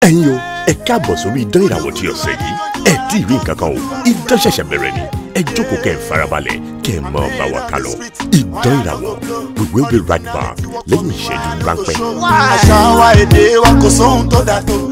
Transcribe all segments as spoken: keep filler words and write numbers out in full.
ẹ̀yin o ẹ káàbọ̀ sórí idán ìràwọ̀ tí ọ̀sẹ̀ yìí ẹ tí ì rí nǹkan kan o idán ṣẹ̀ṣẹ̀ bẹ̀rẹ̀ ni ẹ jókòó kẹ́ ẹ farabalẹ̀ kẹ́ ẹ máa bá wa ká lọ idán ìràwọ̀ we will be right back lẹ́yìn ìṣẹ́jú ráńpẹ́. àṣà wa èdè wa kò sóhun tó dà tó.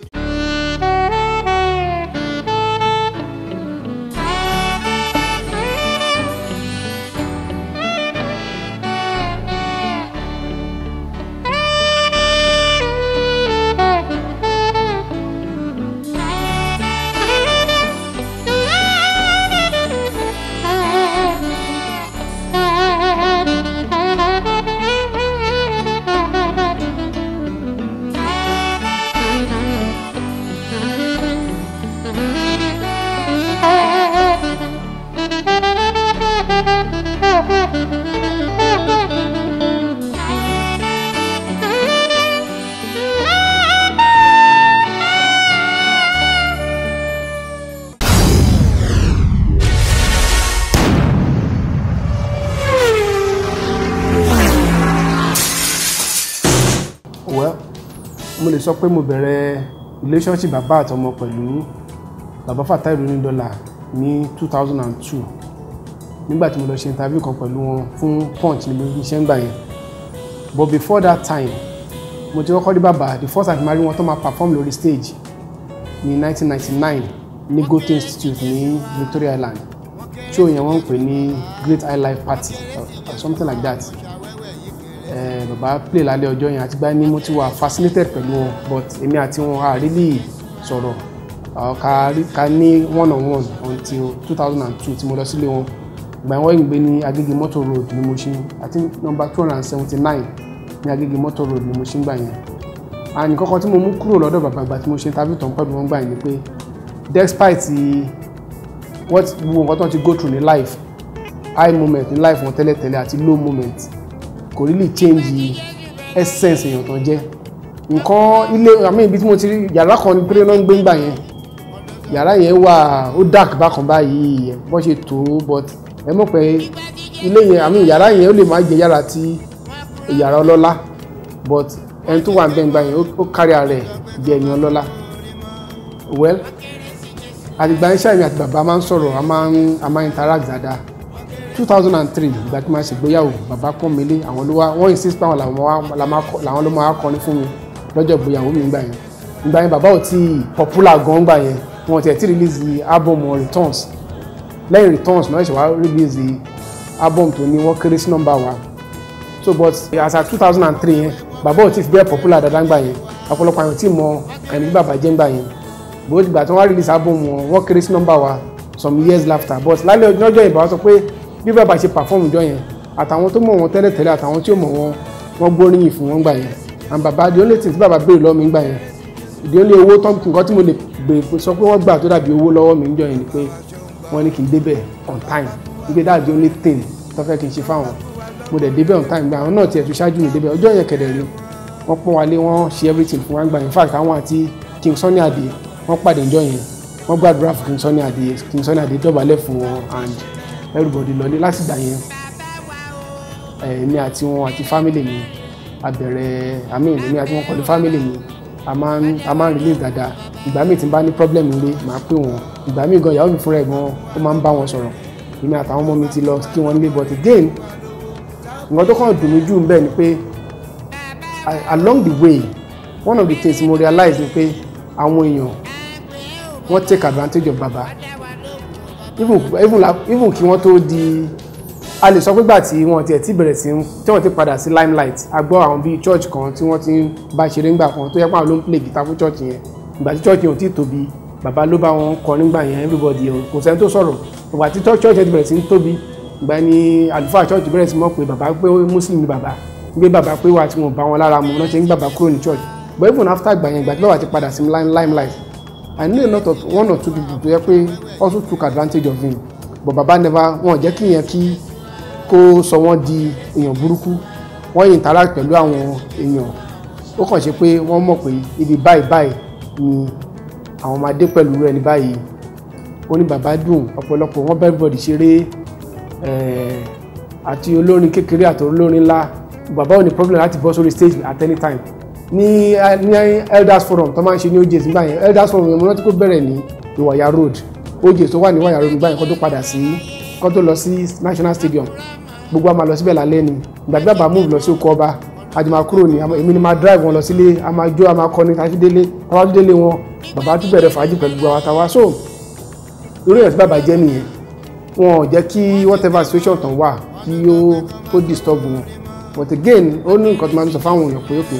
Well, mo lè sọ pé mo bẹ̀rẹ̀ relationship bàbá àtọmọ pẹ̀lú bàbá Fatai Rolling-Dollar ní two thousand two nígbà tí mo lọ ṣe interview kan pẹ̀lú wọn fún Punch ní iṣẹ́ ń gbà yẹn. But before that time mo ti kọ́kọ́ rí bàbá the first time mari wọn tó máa perform lórí stage ní nineteen ninety-nine ní Goethe Institute ní Victoria Island. Show yẹn wọ́n ń pè ní Great High Life Party or, or something like that. Eh, bàbá play lálẹ́ ọjọ́ yẹn àti gbá ní mo ti wà fascinated pẹ̀lú wọn but èmi àti wọn a really sọ̀rọ̀ ká ká ní one on one until two thousand two tí mo lọ sílé wọn ìgbà wọ́n yìí gbé ní Agége Motor Road ní Mushin I think number two hundred seventy-nine ní Agége Motor Road ní Mushin gbà yẹn and nǹkan tí mo mú kúrò lọ́dọ̀ bàbá ìgbà tí mo ṣe interview tán pẹ̀lú wọn gbà yẹn ni pé despite what gbogbo nǹkan tó ti go through ní life high moment ní life wọn tẹ́lẹ̀tẹ́lẹ̀ àti low moment kò really change essence èèyàn tó jẹ́ nǹkan ilé àmì ibi tí mo ti rí yàrá kan ní péré náà ń gbé ńgbà yẹn yàrá yẹn wà ó dark bákan báyìí bó ṣe tó but ẹ mọ̀ pé ilé yẹn àmì yàrá yẹn ó lè má jẹ yàrá tí yàrá ọlọ́lá but ẹni tó wà ń bẹ́ ńgbà yẹn ó kárí ara ẹ̀ jẹ́ ẹni ọlọ́lá well àtìgbà yẹn ṣáà mi àti bàbá máa ń sọ̀rọ̀ a máa ń a máa ń interact dáadáa two thousand three ìgbà tí máa ṣègbéyàwó bàbá pọ́n mi lé àwọn ló wá wọ́n insist pé àwọn làwọn ló máa kọrin fún mi lọ́jọ́ ìgbéyàwó mi gbà yẹn ìgbà yẹn bàbá ò tí popular gan gbà yẹn wọn ti ẹ̀ tí release the album Returns lẹ́yìn Returns náà ṣe wá release the album tó ní wọ́n kéré sí nọ́mbà wa so but as at two thousand three yẹn bàbá ò tí fi bẹ́ẹ̀ popular dáadáa gbà yẹn ọ̀pọ̀lọpọ̀ àwọn tí mọ ẹni bí bàbá jẹ́ gbà yẹn bó ìgbà tí wọ́n release album wọn wọ́n kéré sí nọ́mbà wa some years after but lálẹ́ ọjọ́ ìbá sọ pé bí bàbá ṣe perform jọ yẹn àtàwọn tó mọ̀ wọn tẹ́lẹ̀tẹ́lẹ̀ àtàwọn tí ó mọ̀ wọn wọ́n gbóríyìn fún wọn gbà yẹn and bàbá the only thing tí bàbá béèrè lọ́wọ́ mi gbà yẹn the only owó tó nǹkan tí mo lè gbé sọ pé wọ́n gbà tó dàbí owó lọ́wọ́ mi jọ yẹn ni pé wọ́n ní kí n débẹ̀ on time wípé that's the only thing tó fẹ́ kí n ṣe fáwọn mo dẹ̀ débẹ̀ on time gbà àwọn náà tiẹ̀ tún ṣáájú mi débẹ̀ ọjọ́ yẹn kẹ̀dẹ̀ rí wọ́n pọ́n wálé wọ́n ṣe everything fún wa gbà yẹn in fact àwọn àti King Sunny Adé wọ́n pàdé ìjọ yẹn wọ́n gbàdúrà fún King Sunny Adé King Sunny Adé dọ̀bálẹ̀ fún wọn and everybody lọlé láti gbà yẹn èmi àti wọn àti family mi abẹ̀rẹ̀ àmì èmi àti wọn pẹ̀lú family mi a máa ń a máa ń release dáadáa ìgbà míì tí n bá ní problem nílé màá pè wọn ìgbà míì gan ìyàwó mi fúnra ẹ̀ gan ó máa ń bá wọn sọ̀rọ̀ èmi àtàwọn ọmọ mi ti lọ kí wọ́n nílé but again nǹkan tó kàn dùn mí jù ń bẹ̀ ni pé along the way one of the things mo realize ni pé àwọn èèyàn wọ́n take advantage of baba even even even kí wọ́n tó di a lè sọ pé gbà tí wọ́n tiẹ̀ ti bẹ̀rẹ̀ sí tí wọ́n ti padà sí limelight a gbọ́ àwọn bíi church kan tí wọ́n ti ń bá ṣeré ńgbà kan tó yẹ pé àwọn ló ń play guitar fún church yẹn ìgbà tí church yẹn ò tí ì tóbi bàbá ló bá wọn kọ nígbà yẹn everybody kò sẹ́ni tó sọ̀rọ̀ ìgbà tí church yẹn ti bẹ̀rẹ̀ sí ń tóbi ìgbà ni àlùfáà church bẹ̀rẹ̀ sí mọ̀ pé bàbá pé muslim ni bàbá gbé bàbá pé wà tí wọn bá wọn lára mu náà ṣe ń bàbá kúrò ní church but even after ìgbà yẹn ìgbà tí bàbá ti padà sí limelight I know a lot of one or two people tó yẹ pé also took advantage of him but baba never wọn jẹ́ kí yẹn kí kó sọ wọ́n di èèyàn burúkú wọ́n interact pẹ̀lú àwọn èèyàn ó kàn ṣe pé wọ́n mọ̀ pé ibi báyìí báyìí ni àwọn máa dé pẹ̀lú ẹni báyìí ó ní bàbá dùn ọ̀pọ̀lọpọ̀ wọ́n bẹ́ẹ̀ bọ̀dì ṣeré àti olórin kékeré àti olórin ńlá bàbá ò ní problem láti bọ́ sórí stage at any time ní ní elders forum tó máa ń ṣe ní O J S nígbà yẹn elders forum yẹn mo rántí kó bẹ̀rẹ̀ ní Ìwàyà road O J S tó wà ní Ìwàyà road nígbà yẹn kó tó padà sí kó tó lọ sí National Stadium gbogbo a máa lọ síbẹ̀ lálẹ́ ni ìgbà tí bàbá move lọ sí oko ọba àti máa kúrò ní èmi ni máa drive wọn lọ sílé a máa jó a máa kọrin tàbí délé tàbí délé wọn bàbá tún bẹ̀rẹ̀ fàájì pẹ̀lú gbogbo àwọn àtàwọn so lórí ẹ̀ tí bàbá jẹ́ nìyẹn wọn ò jẹ́ kí whatever situation tán wà kí ó ó disturb wọn but again ó ní nǹkan tó máa ń sọ fáwọn èèyàn pé òkè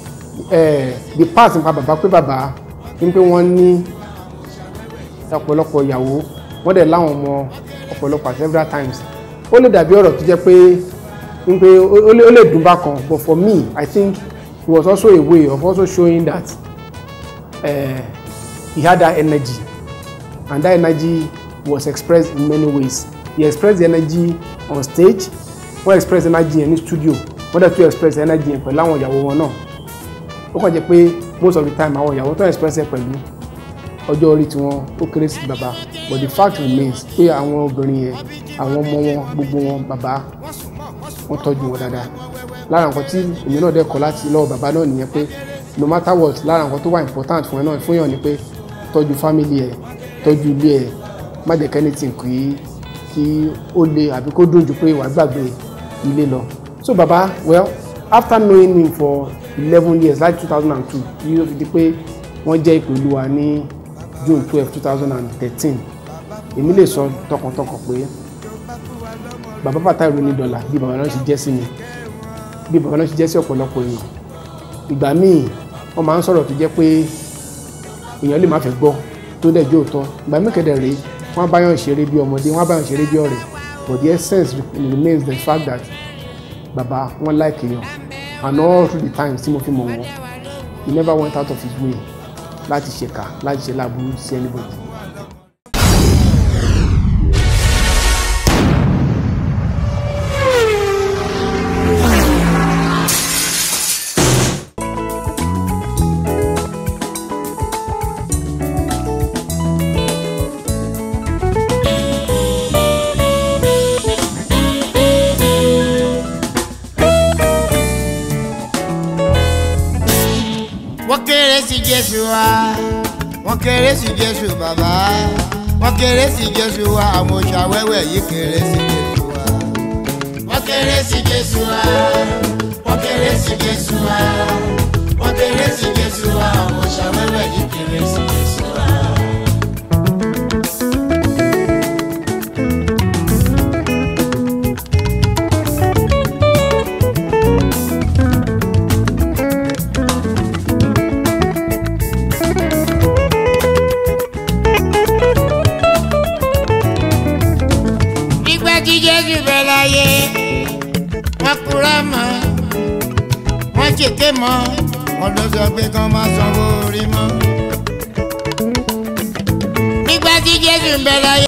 the past nípa bàbá pé bàbá ní pé wọ́n ní ọ̀pọ̀lọpọ̀ ìyàwó wọ́n dẹ̀ láwọn ọmọ ọ̀pọ̀lọpọ̀ several times ó lè dàbí ọ̀rọ̀ tó jẹ́ pé ní pé ó lè dùn bákan but for me I think it was also a way of also showing that uh, he had that energy and that energy was expressed in many ways. He expressed the energy on stage, wọ́n express energy in the studio, wọ́n dẹ̀ tún express energy pẹ̀lú àwọn ìyàwó wọn náà. Ó kàn jẹ́ pé most of the time àwọn ìyàwó tó express ẹ̀ pẹ̀lú ọjọ́ orí tí wọ́n ó kéré sí bàbá but the fact remains pé àwọn obìnrin yẹn àwọn ọmọ wọn gbogbo wọn bàbá wọ́n tọ́jú wọn dáadáa. Lára nǹkan tí èmi náà dẹ̀ kọ́ láti lọ́wọ́ bàbá náà nìyẹn pé no matter what lára nǹkan tó wà important fún ẹ náà fún yàn ni pé tọ́jú family ẹ̀ tọ́jú ilé ẹ̀ má jẹ́ kẹ́ni tí kì kí ó le àbí kó dùn jù pé wàá gbàgbé ilé lọ. So baba well after knowing him for eleven years like two thousand two yóò fi di pé wọ́n jẹ́ ìpè Olúwa ní June twelve two thousand thirteen èmi lè sọ tọkàntọkàn pé bàbá Fatai Oyinlọ́lá bí bàbá náà ṣe jẹ́ sí mi bí bàbá náà ṣe jẹ́ sí ọ̀pọ̀lọpọ̀ èèyàn ìgbà míì wọ́n máa ń sọ̀rọ̀ tó jẹ́ pé èèyàn lè má fẹ́ gbọ́ tó dẹ̀ jó tọ́ ìgbà míì kẹ́dẹ̀ rèé wọ́n bá yàn ṣeré bí ọmọdé wọ́n bá yàn ṣeré bí ọ̀rẹ́ but the essence remains the fact that baba wọ́n like èèyàn and all through the times tí mo fi mọ̀ wọ́n he never went out of his way láti ṣèkà láti ṣe láàbùrú sí anybody. Wọ́n kéré sí Jésù wa, wọ́n kéré sí Jésù bàbá, wọ́n kéré sí Jésù wa, àwọn òṣàwẹ́wẹ́ yìí kéré sí Jésù wa. Wọ́n kéré sí Jésù wa, wọ́n kéré sí Jésù wa, wọ́n kéré sí Jésù wa, àwọn òṣàwẹ́wẹ́ yìí kéré sí Jésù wa. Jésù bẹ láyé wọ́n kúrò mọ́ wọ́n ṣèké mọ́ wọ́n lọ sọ pé kán máa sanwó orí mọ́. Nígbà tí Jésù bẹ láyé.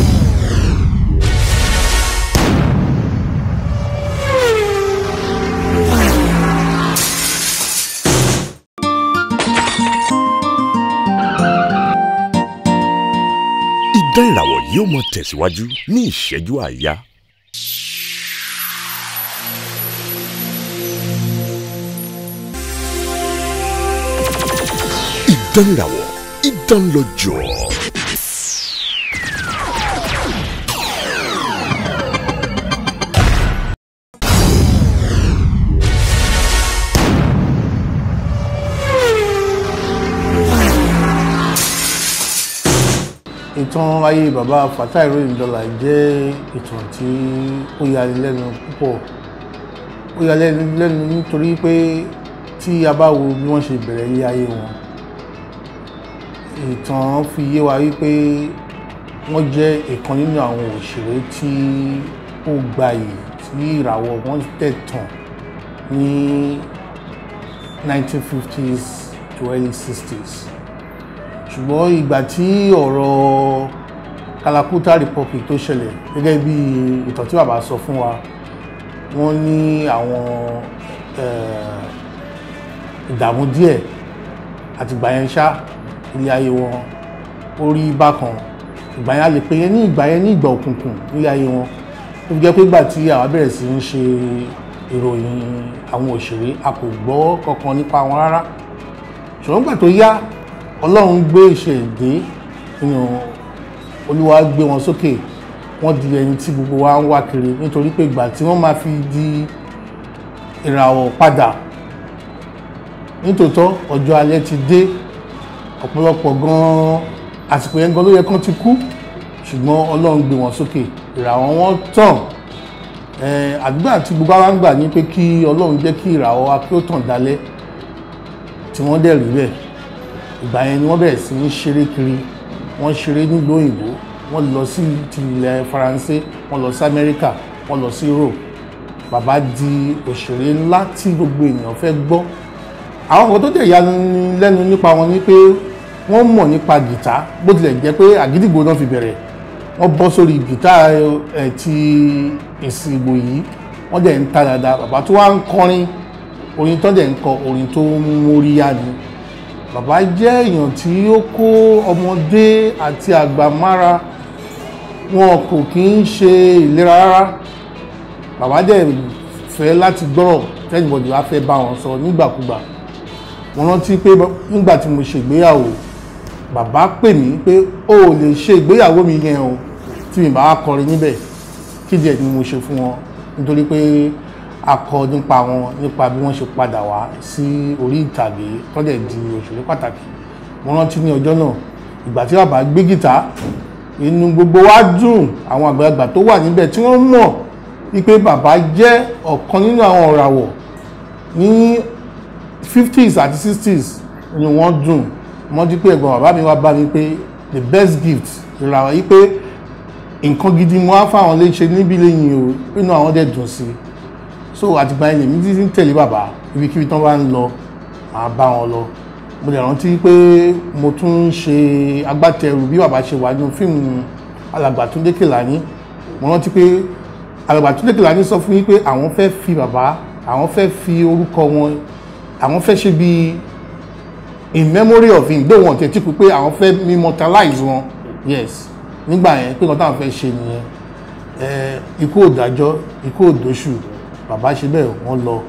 Ìdán ìràwọ̀ yóò mọ tẹ̀síwájú ní ìṣẹ́jú àáyá. Ìdán ìràwọ̀ idán lọ́jọ́. Ìtàn ayé bàbá Fatai Oyinlọ́lá jẹ́ ìtàn tí ó yani lẹ́nu púpọ̀. Ó yani lẹ́nu nítorí pé tí a bá wo bí wọ́n ṣe bẹ̀rẹ̀ ilé ayé wọn. Ìtàn fi yé wa wípé wọ́n jẹ́ ìkan nínú àwọn òṣèré tí ó gbayì tí ìràwọ̀ wọn tẹ̀ tàn ní nineteen fifties to early sixties. Ṣùgbọ́n ìgbà tí ọ̀rọ̀ Kalakuta Republic tó ṣẹlẹ̀ gẹ́gẹ́ bí ìtàn tí bàbá sọ fún wa, wọ́n ní àwọn ìdààmú díẹ̀ àti ìgbà yẹn ṣá ilé ayé wọn ó rí bákan. Ìgbà yẹn a lè pè yẹn ní ìgbà yẹn ní ìgbà òkùnkùn ilé ayé wọn. Ó fi jẹ́ pé ìgbà tí àwa bẹ̀rẹ̀ sí ń ṣe ìròyìn àwọn òṣèré a kò gbọ́ kankan nípa wọn rárá ṣùgbọ́n gbà tó yá Ọlọ́run gbé ìṣẹ̀dé nínú Olúwa gbé wọn sókè wọ́n di ẹni tí gbogbo wa ń wá kiri nítorí pé ìgbà tí wọ́n máa fi di ìràwọ̀ padà nítòótọ́ ọjọ́ alẹ́ ti dé ọ̀pọ̀lọpọ̀ gan-an àsìkò yẹn gan ló yẹ kán ti kú ṣùgbọ́n Ọlọ́run gbé wọn sókè ìràwọ̀ wọn tàn àdúgbà tí gbogbo wa ń gbà ní pé kí Ọlọ́run jẹ́ kí ìràwọ̀ wa kí ó tàn dálẹ́ tí wọ́n dẹ̀ rí bẹ́ẹ̀ ìgbà yẹn ni wọ́n bẹ̀rẹ̀ sí ní ṣeré kiri wọ́n ṣeré nílùú òyìnbó wọ́n lọ sí ti ilẹ̀ Faransé wọ́n lọ sí Amẹ́ríkà wọ́n lọ sí Europe bàbá di òṣèré ńlá tí gbogbo èèyàn fẹ́ gbọ́ àwọn kan tó dẹ̀ ya lẹ́nu nípa wọn ni pé wọ́n mọ̀ nípa gìtá bó tilẹ̀ jẹ́ pé àgídìgbò náà fi bẹ̀rẹ̀ wọ́n bọ́ sórí gìtá ẹ̀ ti ìsìngbò yìí wọ́n dẹ̀ ń ta dáadáa bàbá tó wá ń kọrin orin tó dẹ̀ ń kọ orin tó ń móríyá ni bàbá jẹ́ èèyàn tí ó kó ọmọdé àti àgbà mára wọn kò kí ń ṣe ìlera rárá bàbá dẹ̀ fẹ́ láti gbọ́rọ̀ tẹ́nìbọ̀dì wá fẹ́ bá wọn sọ nígbàkúgbà mo rántí pé nígbà tí mo ṣègbéyàwó bàbá pè mí pé o ò lè ṣe ìgbéyàwó mi yẹn o tí mi bá kọrin níbẹ̀ kí díẹ̀ ni mo ṣe fún wọn nítorí pé a kọ nípa wọn nípa bí wọ́n ṣe padà wá sí orí ìtàgé tọ́dẹ̀ di òṣèré pàtàkì mo rántí ní ọjọ́ náà ìgbà tí bàbá gbé gìtá inú gbogbo wa dùn àwọn àgbàlagbà tó wà níbẹ̀ tí wọ́n mọ̀ wípé bàbá jẹ́ ọ̀kan nínú àwọn ọ̀ràwọ̀ ní fifties àti sixties ni wọ́n dùn wọ́n di pé ẹ̀gbọ́n bàbá mi wá bá mi pé the best gift ìràwọ̀ yìí pé nǹkan gidi mo á fáwọn lè ṣe níbí lẹ́yìn o inú àwọn dẹ̀ dùn sí so àtìgbà yẹn lèmi ti ń tẹ̀lé bàbá ibikíbi tán bá ń lọ màá bá wọn lọ mo lè rántí pé mo tún ń ṣe agbátẹrù bí bàbá ṣe wà nínú fíìmù Alàgbà Túndé Kèlání mo rántí pé Alàgbà Túndé Kèlání sọ fún yín pé àwọn fẹ́ fi bàbá àwọn fẹ́ fi orúkọ wọn àwọn fẹ́ ṣe bí in memory of him dó wọn tẹ̀tí pé àwọn fẹ́ immortalize wọn yes nígbà yẹn pé nǹkan táwọn fẹ́ ṣe nìyẹn ikú òdájọ́ ikú òdóṣù bàbá ṣe bẹ́ẹ̀ wọ́n lọ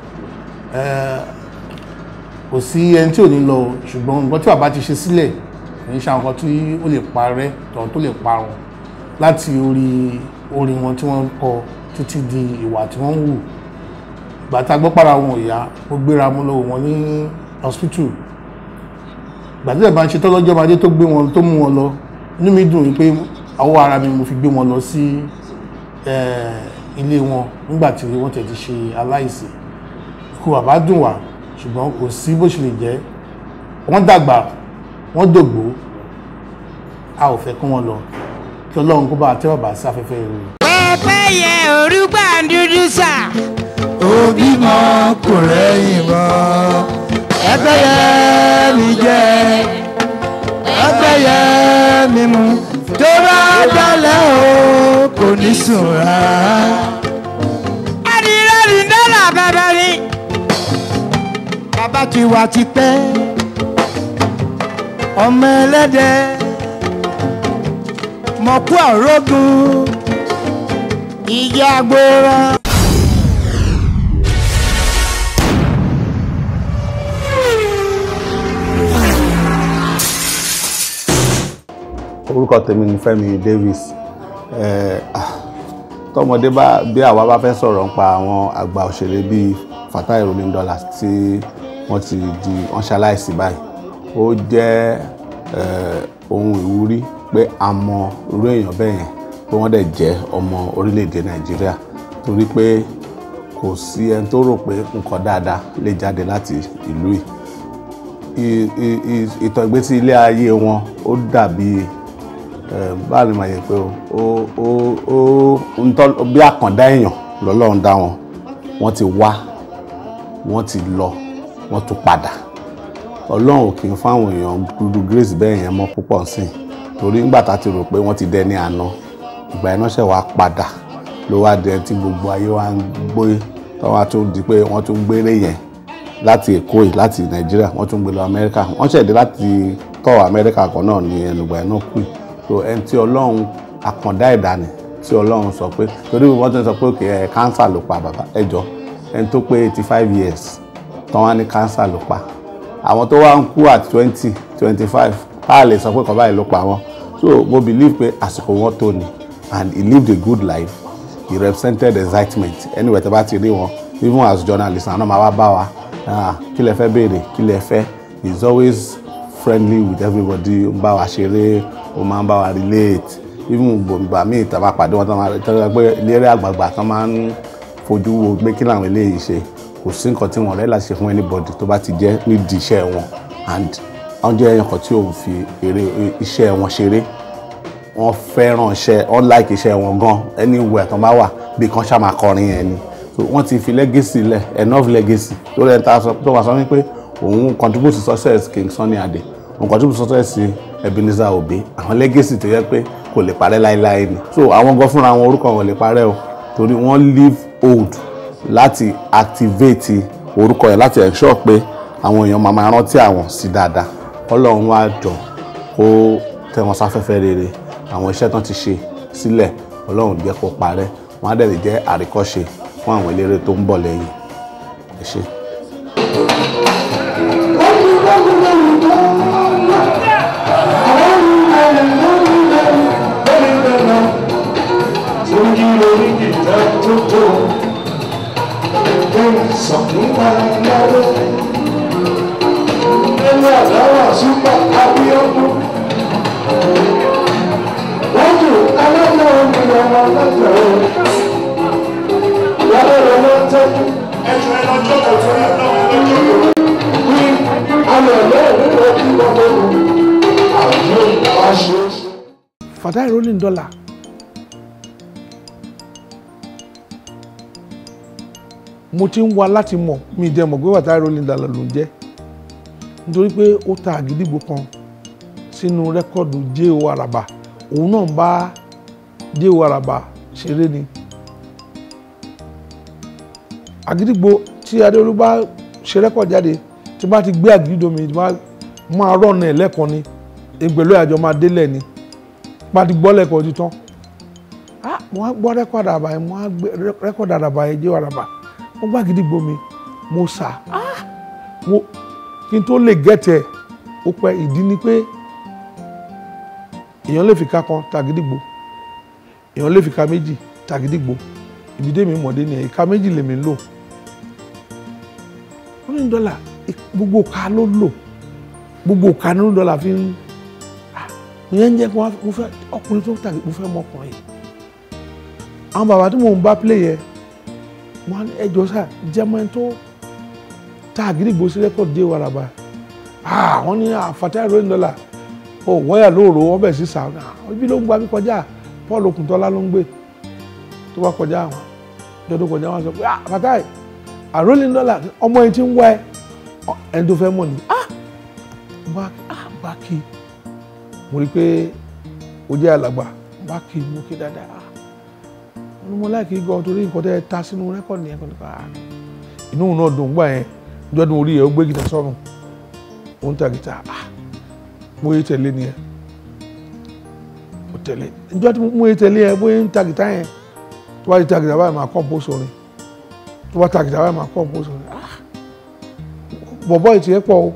kò sí ẹni tí ò ní lọ ṣùgbọ́n nǹkan tí bàbá ti ṣe sílẹ̀ kì í ṣe àwọn kan tí ó lè parẹ́ tọ̀ tó lè parun láti orí orin wọn tí wọ́n kọ títí di ìwà tí wọ́n ń wù ìgbà tá a gbọ́ para wọn ò yá ó gbéra mú lọ́wọ́ wọn ní hospital ìgbà tí ẹ̀ bá ń ṣe tọ́lọ́jọ́ máa dé tó gbé wọn tó mú wọn lọ inú mi dùn wípé àwọ̀ ara mi mo fi gbé wọn lọ sí ilé wọn nígbà tí wọ́n tẹ̀ ti ṣe aláìsí ikú bàbá dùn wá ṣùgbọ́n kò sí bó ṣe lè jẹ́ wọ́n dàgbà wọ́n dògbó a ò fẹ́ kí wọ́n lọ kí Ọlọ́run kó bá tẹ́ bàbá sí afẹ́fẹ́ rere. pẹ́pẹ́ yẹ orúgbà dúdú sà. òbí mọ kò rẹ́yìn mọ́ ẹgbẹ́ yẹ mi jẹ́ ẹgbẹ́ yẹ mi mú tó bá dalẹ̀ o kò ní sùn rárá. adìrẹ́ ní dọ́là bàbá mi. bàbá ti wà tipẹ́ ọmọ ẹlẹ́dẹ̀ mọ̀kú àrógùn ìyá gbóra. orúkọ tèmi ni Fẹ́mi Davis tọmọdé bá bí àwa bá fẹ́ sọ̀rọ̀ nípa àwọn àgbà òṣèré bíi Fatai Rolling Dollar tí wọ́n ti di wọ́n ṣaláìsí báyìí ó jẹ́ ohun ìwúrí pé a mọ irú èèyàn bẹ́ẹ̀ yẹn pé wọ́n dẹ̀ jẹ́ ọmọ orílẹ̀-èdè Nàìjíríà torí pé kò sí ẹni tó rò pé nǹkan dáadáa lè jáde láti ìlú yìí ìtàn ìgbésí ilé ayé wọn ó dàbí báwo ni màá yẹ pé ó ó ó ó bí àkàndá èèyàn lọ́lọ́run dá wọn wọ́n ti wá wọ́n ti lọ wọ́n tún padà ọlọ́run ò kì í fáwọn èèyàn dúdú grace bẹ́ẹ̀ yẹn mọ́ púpọ̀ sí torí nígbà tá a ti rò pé wọ́n ti dẹni àná ìgbà yẹn náà ṣẹ̀ wá padà ló wá dẹ tí gbogbo ayé wa ń gbé wọ́n á tún di pé wọ́n tún gbére yẹn láti Èkó yìí láti Nàìjíríà wọ́n tún gbé lọ Amẹ́ríkà wọ́n ṣẹ̀dé láti tọ́ Amẹ́ríkà kan náà ní ẹnùgbà yẹn náà kú yìí so ẹni tí ọlọ́run àkàndá ẹ̀dá ni tí ọlọ́run sọ pé torí wọ́n ti sọ pé òkè ẹ̀ kánsà ló pa bàbá ẹjọ́ ẹni tó pé eighty five years tán wá ní cancer ló pa àwọn tó wá ń kú at twenty twenty five a lè sọ pé kọ́ báyìí ló pa wọn so mo believe pé àsìkò wọn tó ni and he lived a good life he represented excitement anyway tẹ́ bá ti rí wọn even as journalist àwọn náà máa wá bá wa kí lẹ fẹ́ béèrè kí lẹ fẹ́ he is always friendly with everybody ó ń bá wa ṣeré ó máa ń bá wa relate even gbòǹgbà míì tá a bá pàdé wọn tán máa tẹ́lẹ̀ pé eléré àgbààgbà tán máa ń fojú wo pé kí làwọn eléyìí ṣe kò sí nǹkan tí wọ́n rẹ́ láti ṣe fún anybody tó bá ti jẹ́ nídìí iṣẹ́ wọn and wọ́n jẹ́ nǹkan tí ò fi eré iṣẹ́ wọn ṣeré wọ́n fẹ́ràn iṣẹ́ wọ́n like iṣẹ́ wọn gan anywhere tán bá wà bí kan ṣá máa kọrin yẹn ni so wọ́n ti fi legacy lẹ̀ enough legacy tó rẹ̀ tó wà sọ wípé òun contribute to success King Sunny Adé òun contribute to success Ebenezer Obey àwọn legacy tó yẹ pé kò lè parẹ́ láéláé ni so àwọn gan fúnra wọn orúkọ wọn lè parẹ́ o torí wọ́n live old láti activate orúkọ yẹn láti ensure pé àwọn èèyàn máa máa rántí àwọn sí dáadáa Ọlọ́run wá jọ kó tẹ́ wọn sáfẹ́fẹ́ rere àwọn iṣẹ́ tán ti ṣe sílẹ̀ Ọlọ́run jẹ́ kó parẹ́ wọ́n á dẹ̀ lè jẹ́ àríkọ́ṣe fún àwọn eléré tó ń bọ̀ lẹ́yìn ẹ ṣé. Fatai Rolling Dollar mo ti ń wá láti mọ̀ mi jẹ́ mọ̀ pé Fatai Rolling Dollar ló ń jẹ́ nítorí pé ó ta àgídìgbò kan sínú rẹ́kọ̀dù J O Araba òun náà bá J O Araba ṣeré ni àgídìgbò tí Adéolú bá ṣe rẹ́kọ̀dù jáde tí bá ti gbé àgídìgbò mi tí máa rọ̀nà ẹ̀ lẹ́ẹ̀kan ni ìgbèlú àjọ máa délẹ̀ ni bá ti gbọ́ lẹ́kọ̀ọ́ ti tán ah mo á gbọ́ rẹ́kọ̀dù Araba yẹn mo á gbé rẹ́kọ̀dù Araba yẹn J O Araba mo gbá àgídìgbò mi mo sà ah mo kí n tó lè gẹ́tẹ̀ ó pẹ́ ìdí ni pé èèyàn lè fi ká kan tàgídìgbò èèyàn lè fi ká méjì tàgídìgbò ìbídé mi mọ̀dé ni ìka méjì lèmi lò Rolling Dollar gbogbo ká ló lò gbogbo ká ní Rolling Dollar fi ń ìyẹn ń jẹ́ kí mo fẹ́ ọkùnrin tó tàgí mo fẹ́ mọ ọkùnrin àwọn bàbá tí mò ń bá play yẹ wọn ẹjọ́ sá jẹ́mọ́ ẹni tó tàgídìgbò sí rẹ́kọ̀dù J O Araba wọ́n ní Fatai Rolling Dollar ó wọ́yà lóòrò wọ́n bẹ̀ sí sàánà ibi ló ń gba bí kọjá Paul Okuntola ló ń gbé tó bá kọjá àwọn jọdún kọjá wọn sọ pé ah Fatai Rolling Dollar ọmọ yẹn ti ń wá ẹ ẹni tó fẹ́ mọ̀ ní ah bá ah bá kí mo rí pé ó jẹ́ alàgbà bá kí mo kí dáadáa ah mo mọ láìkí gan torí nǹkan tẹ́ ta sínú rẹ́kọ̀dù yẹn kọ́ni ah inú náà dùn gbà yẹn jọdún orí ẹ̀ ó gbé gìtà sọ́run ó ń ta gìtà ah mo yé tẹ̀lé ni ẹ mo tẹ̀lé ìjọ tí mo yé tẹ̀lé ẹ bóyá ń ta gìtà yẹn tó bá ti ta gìtà báyìí máa compose orin tó bá ta gìtà báyìí máa compose orin ah bọ̀bọ̀ ìtì ẹ̀ pọ̀ o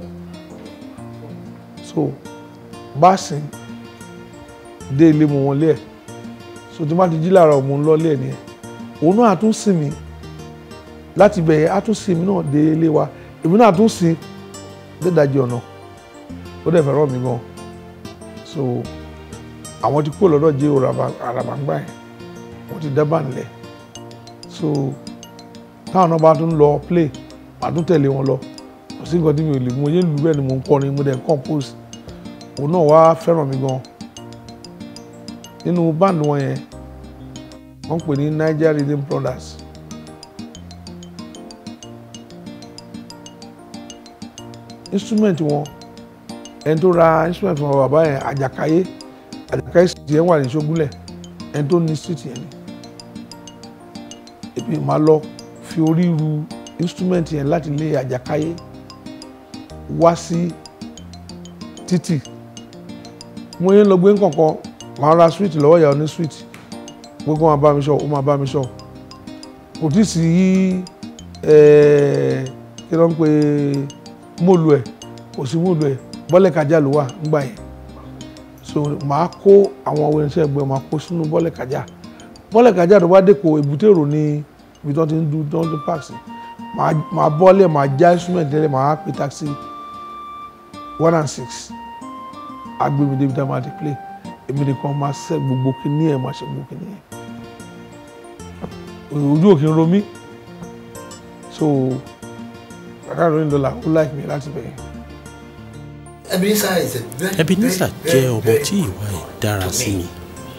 so bá sìn dé ilé mo wọn lé ẹ̀ so tí má ti jí lára ọmọ ńlọ lé ẹ̀ ni ẹ̀ òun náà tún sìn mí láti bẹ̀yẹ á tún sìn mí náà dé ilé wa èmi náà tún sìn dé ìdajì ọ̀nà ó dẹ̀ fẹ́ràn mi gan so àwọn ti kó lọ́dọ̀ J O Araba ń gbà yẹn wọ́n ti dábàá nílẹ̀ so táwọn náà bá tún lọ play màá tún tẹ̀lé wọn lọ kò sí nǹkan tí mi ò lè mo yé lù bẹ́ẹ̀ ni mo ń kọrin mo dẹ̀ ń compose òun náà wá fẹ́ràn mi gan nínú báńdì wọn yẹn wọ́n pè ní Niger Rhythm Brothers instrument wọn ẹni tó ra instrument wọn bàbá yẹn Àjàkáyé Àjàkáyé street yẹn wà ní Ṣógúnlẹ̀ ẹni tó ní street yẹn ni èmi máa lọ fi orí ru instrument yẹn láti lé Àjàkáyé wá sí títì mo yẹn lọ gbé nǹkankan máa ra sweet lọ́wọ́ ìyàwó ní sweet gbogbo máa bá mi sọ ó máa bá mi sọ kò tí sí kí ló ń pe mọ́ọ̀lù ẹ̀ kò sí mọ́ọ̀lù ẹ̀ bọ́lẹ̀ kájà ló wà ńgbà yẹn so màá kó àwọn ọwọ́ irinṣẹ́ ẹgbẹ́ màá kó sínú bọ́lẹ̀ kájà bọ́lẹ̀ kájà tó bá dẹ́kọ̀ èbúté èrò ní ibi tó ti ń du tó ń du park sí màá bọ́lẹ̀ màá já instrument tẹ́lẹ̀ màá pè taxi one and six agbèmí débi tá a máa ti play èmi nìkan máa ṣe gbogbo kìíní ẹ̀ máa ṣe gbogbo kìíní ẹ̀ ojú òkè ń ro mí so kàkà lóyún dọ́là ó like mi láti bẹ̀rẹ̀. Ebenezer is a very Ebenezer jẹ́ ọmọ tí ìwà ẹ̀ dára sí mi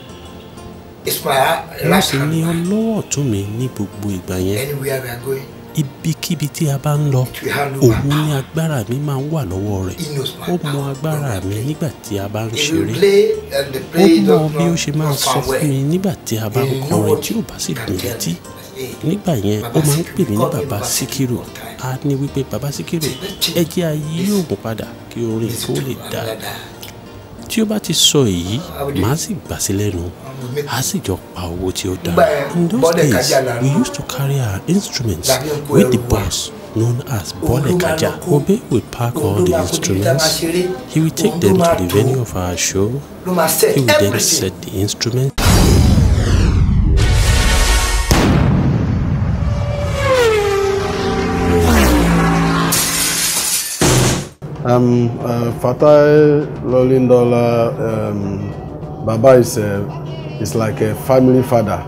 wọ́n sì ní ọlọ́wọ́ ọ̀tún mi ní gbogbo ìgbà yẹn ibikíbi tí a bá ń lọ òun ní agbára mi máa ń wà lọ́wọ́ rẹ̀ ó mọ agbára mi nígbà tí a bá ń ṣeré ó mọ bí ó ṣe máa sọ fún mi nígbà tí a bá ń kọrin tí ò bá sì dùn létí nígbà yẹn ó máa ń pè mí ní bàbá Síkírù a ní wípé bàbá Síkírù ẹ jẹ́ ayé òògùn padà kí orin tó lè dá tí ó bá ti sọ èyí màá sì gbà sí lẹ́nu a sì jọ pa owó tí ó dára. In those days we used to carry our instruments with the boss known as Bolekaja. Obe would pack all the instruments. He would take them to the venue of our show. He would then set the instruments. Um, uh, Fatai Lolindola, um, Baba is a, is like a family father.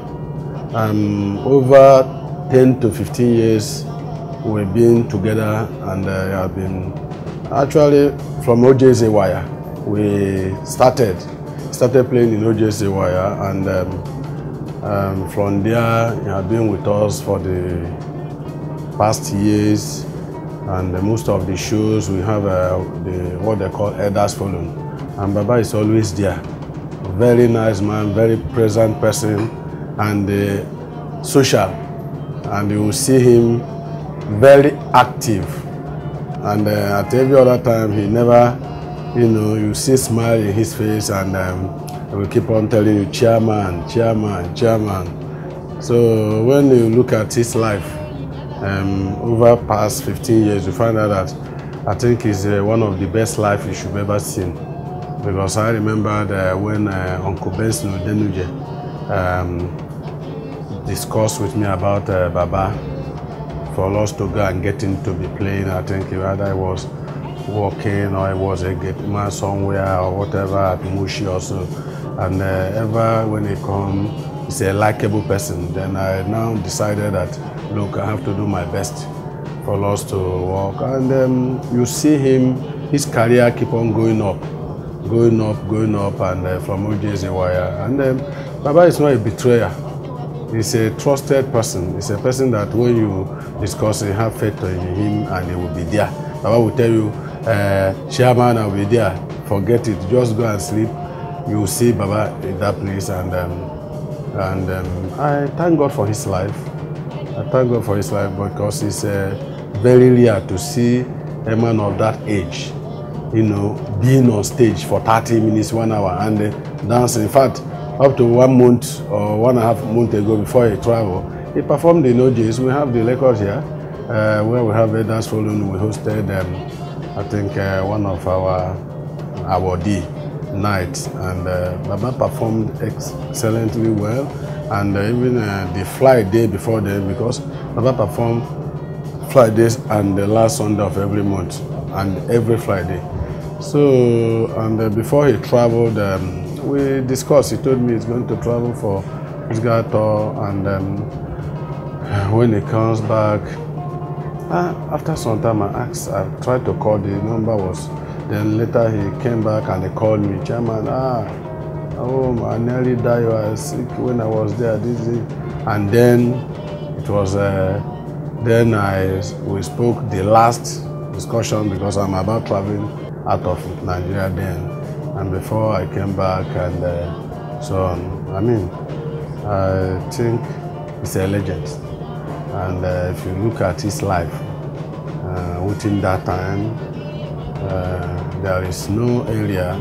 Um, over ten to fifteen years we've been together and uh, have been actually from O J Z Wire. We started started playing in O J Z Wire, and um, um, from there he has been with us for the past years. And uh, most of the shows we have uh, the, what they call Elders Forum, and Baba is always there. Very nice man, very present person, and uh, social. And you will see him very active. And uh, at every other time, he never, you know, you see smile in his face, and um, he will keep on telling you, chairman, chairman, chairman. So when you look at his life, Um, over past fifteen years, we find out that I think it's uh, one of the best life you should ever seen. Because I remember that when uh, Uncle Benson Denuje um, discussed with me about uh, Baba for us to go and get him to be playing. I think either I was working or I was a gate man somewhere or whatever at Mushi also. And uh, ever when he come, he's a likable person. Then I now decided that, look, I have to do my best for us to work. And um, you see him, his career keep on going up, going up, going up, and uh, from O J Z Wire. And um, Baba is not a betrayer. He's a trusted person. He's a person that when you discuss it, have faith in him and he will be there. Baba will tell you, uh, chairman, I will be there. Forget it, just go and sleep. You will see Baba in that place. And, um, and um, I thank God for his life. I thank God for his life because it's uh, very rare to see a man of that age, you know, being on stage for thirty minutes, one hour, and uh, dancing. In fact, up to one month or one and a half month ago before he traveled, he performed in O J's. We have the records here, uh, where we have Elders Forum. We hosted, um, I think, uh, one of our awardee nights, and uh, Baba performed excellently well. And uh, even uh, the flight day before then, because Baba performed Fridays and the last Sunday of every month, and every Friday. So, and uh, before he traveled, um, we discussed, he told me he's going to travel for his guy tour, and um, when he comes back, uh, after some time I asked, I tried to call, the number was, then later he came back and he called me, chairman, ah, oh, I nearly died, I was sick when I was there, this is, and then it was, uh, then I, we spoke the last discussion because I'm about traveling out of Nigeria then, and before I came back and uh, so on. I mean, I think he's a legend, and uh, if you look at his life, uh, within that time, uh, there is no area.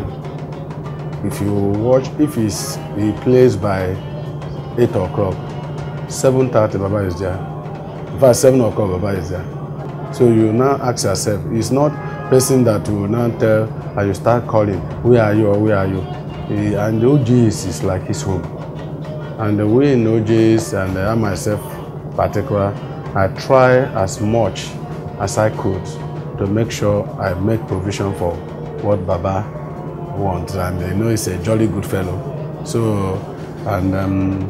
If you watch, if he's, he plays by eight o'clock, seven thirty Baba is there. verse seven o'clock, Baba is there. So you now ask yourself, it's not person that will now tell and you start calling, where are you or where are you? And the O Js is like his home. And the way in O Js and I myself particular, I try as much as I could to make sure I make provision for what Baba wants. And I know he's a jolly good fellow. So, and um,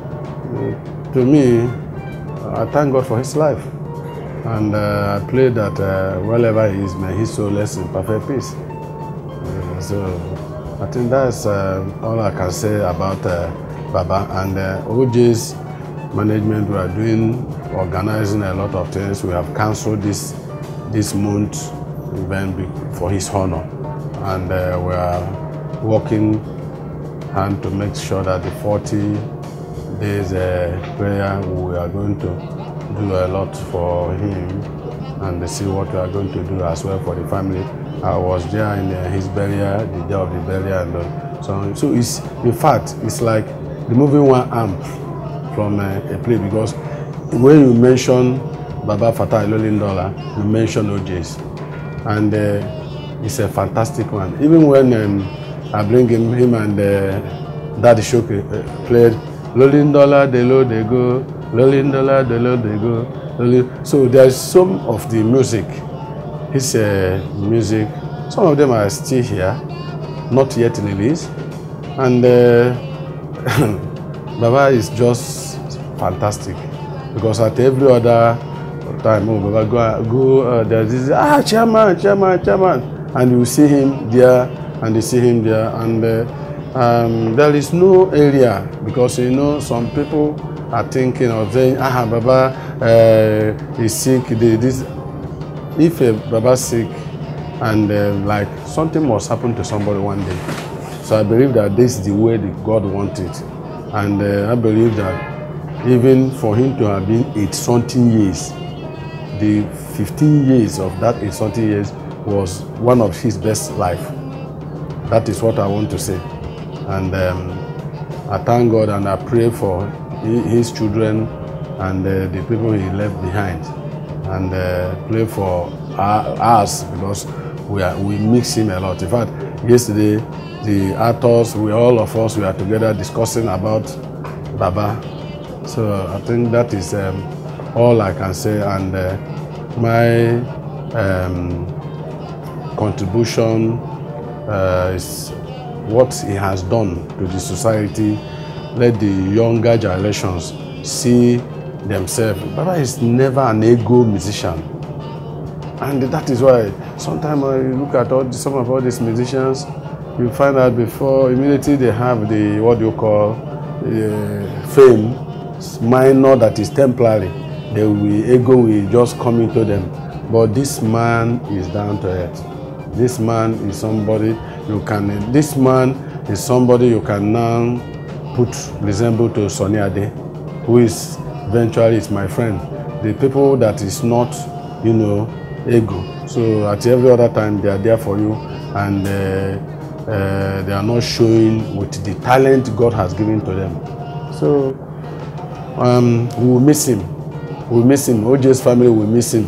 to me, I thank God for his life. And uh, I pray that uh, wherever he is, may his soul rest in perfect peace. Uh, so I think that's uh, all I can say about uh, Baba. And uh, O J's management, we are doing, organizing a lot of things. We have cancelled this this month event for his honor. And uh, we are working hand to make sure that the forty days uh, prayer, we are going to do a lot for him and see what we are going to do as well for the family. I was there in uh, his burial, the day of the burial, and uh, so so it's in fact it's like removing one arm from uh, a plate, because when you mention Baba Fatai Lolindola, you mention O J's, and uh, he's a fantastic one. Even when um, I bring him, him and uh, Daddy Shoke uh, played Lolindola, de lo de go. Lolindola, the Lord they go. Loli. So there's some of the music, his uh, music, some of them are still here, not yet released. And uh, Baba is just fantastic, because at every other time, oh, Baba go, go uh, there's this, ah, chairman, chairman, chairman. And you see him there, and you see him there. And uh, um, there is no area, because you know, some people are thinking of saying, ah, Baba uh, is sick. This, if a Baba sick, and uh, like something must happen to somebody one day. So I believe that this is the way that God wants it, and uh, I believe that even for him to have been eight something years, the fifteen years of that eight something years was one of his best life. That is what I want to say, and um, I thank God and I pray for his children and uh, the people he left behind, and uh, pray for our, us, because we are we mix him a lot. In fact, yesterday the actors, we all of us, we are together discussing about Baba. So I think that is um, all I can say, and uh, my um, contribution uh, is what he has done to the society. Let the younger generations see themselves. Baba is never an ego musician, and that is why sometimes when you look at all the, some of all these musicians, you find out before immediately they have the what you call uh, fame, minor, that is temporary. The ego will just come into them. But this man is down to earth. This man is somebody you can. This man is somebody you can now put resemble to Sonny Ade, who is eventually is my friend. The people that is not, you know, ego. So at every other time they are there for you, and uh, uh, they are not showing with the talent God has given to them. So um, we will miss him. We will miss him. O J's family will miss him.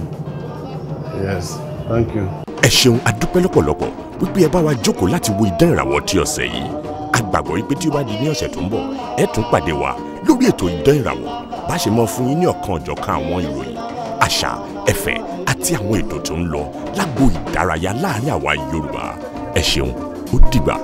Yes, thank you. Ẹ ṣeun, a dúpẹ́ lọ́pọ̀lọpọ̀ wípé ẹ bá wa jókòó láti wo idán ìràwọ̀ tí ọ̀sẹ̀ yìí. A gbàgbọ́ wípé tí ó bá di ní ọ̀sẹ̀ tó ń bọ̀, ẹ tún pàdé wa lórí ètò idán ìràwọ̀. Bá ṣe mọ́ fún yín ní ọ̀kan ọ̀jọ̀kan àwọn ìròyìn, àṣà, ẹ̀fẹ̀ àti àwọn ètò tó ń lọ lágbo ìdárayá láàrin àwa Yorùbá. Ẹ ṣeun, ó dìgbà.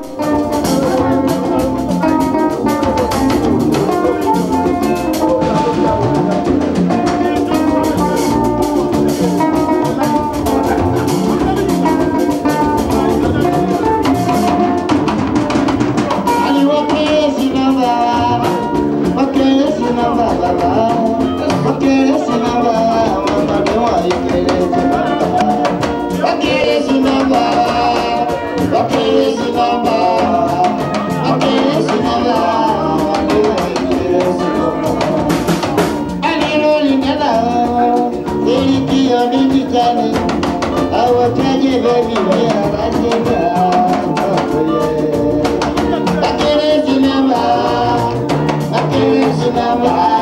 Number